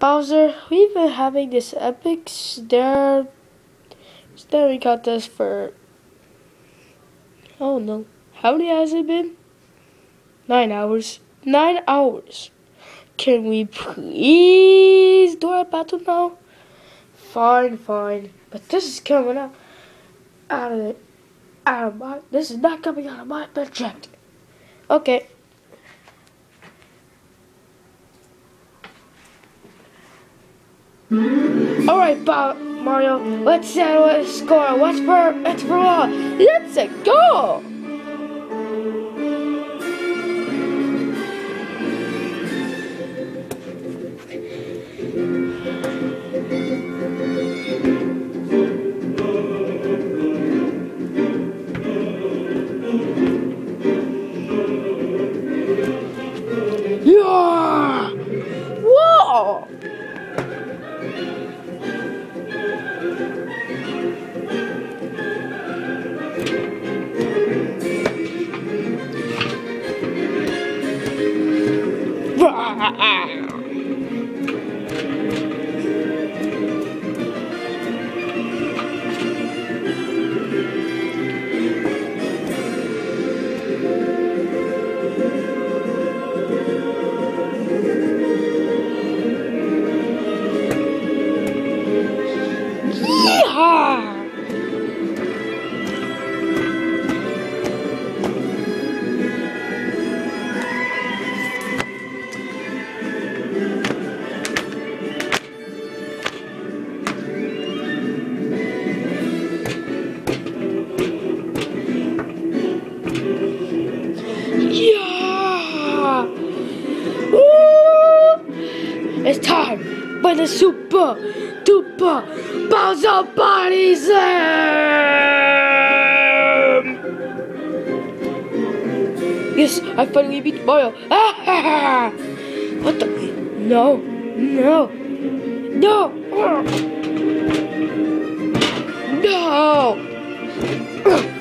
Bowser, we've been having this epic staring contest for, oh no, how many has it been? 9 hours. 9 hours. Can we please do our battle now? Fine. But this is coming out of my, this is not coming out of my budget. Okay. Alright, Mario, let's settle a score. What's for all? Let's go! Yeah! Whoa! It's time for the super duper Bowser Body Slam! Yes, I finally beat Mario. What the? No. No! No!